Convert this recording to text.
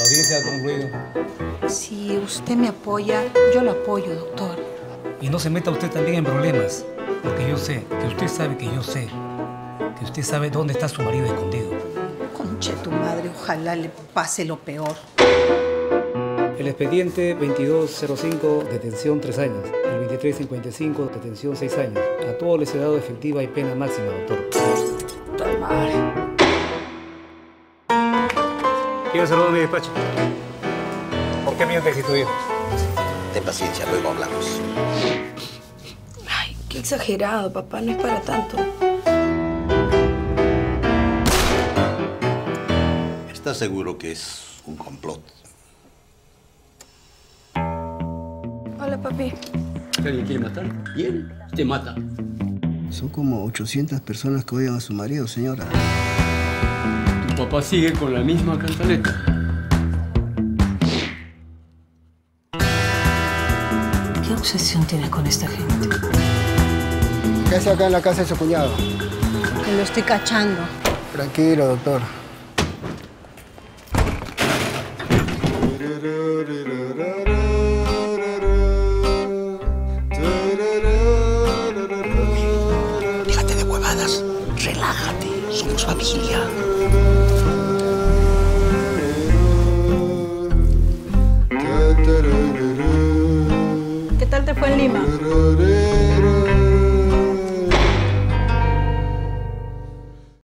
La audiencia ha concluido. Si usted me apoya, yo lo apoyo, doctor. Y no se meta usted también en problemas, porque yo sé, que usted sabe que yo sé, que usted sabe dónde está su marido escondido. Conche tu madre, ojalá le pase lo peor. El expediente 2205, detención 3 años. El 2355, detención 6 años. A todos les he dado efectiva y pena máxima, doctor. ¡Puta madre! Quiero saludar a mi despacho. ¿Por qué mientes si tu hijo? Ten paciencia, luego hablamos. Ay, qué exagerado, papá. No es para tanto. ¿Estás seguro que es un complot? Hola, papi. Si alguien quiere matar, viene, te mata. Son como 800 personas que odian a su marido, señora. Tu papá sigue con la misma cantaleta. ¿Qué obsesión tienes con esta gente? ¿Qué hace acá en la casa de su cuñado? Que lo estoy cachando. Tranquilo, doctor. Déjate de huevadas. Relájate. Somos familia.